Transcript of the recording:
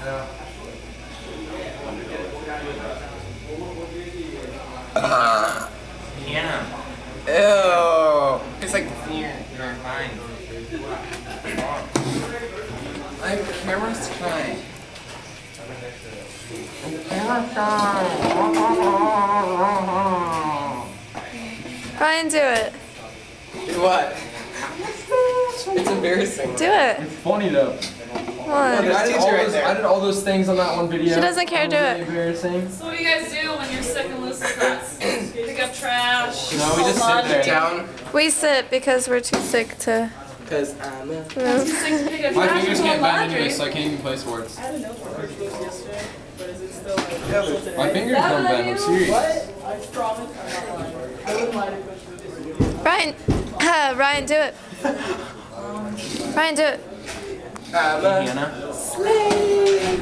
Hannah. Ew. It's like You're fine. my camera's fine. Ryan, do it. Do what? It's embarrassing. Do it. It's funny though. Come on. I did all those things on that one video. She doesn't care, do Really it. embarrassing. So what do you guys do when you're sick and lose stress? Pick up trash. No, we just sit there. Down. We sit because we're too sick to Because I'm a... move. Sick to pick up My trash fingers and can't fold bend into laundry. this, so I can't even play sports. I had a note for yesterday, but is it still like... My fingers don't bend, I'm serious. What? I promise I'm not lying. I wouldn't lie to you. Ryan, Ryan, do it. Ryan, do it. I'm a... Hannah. slave.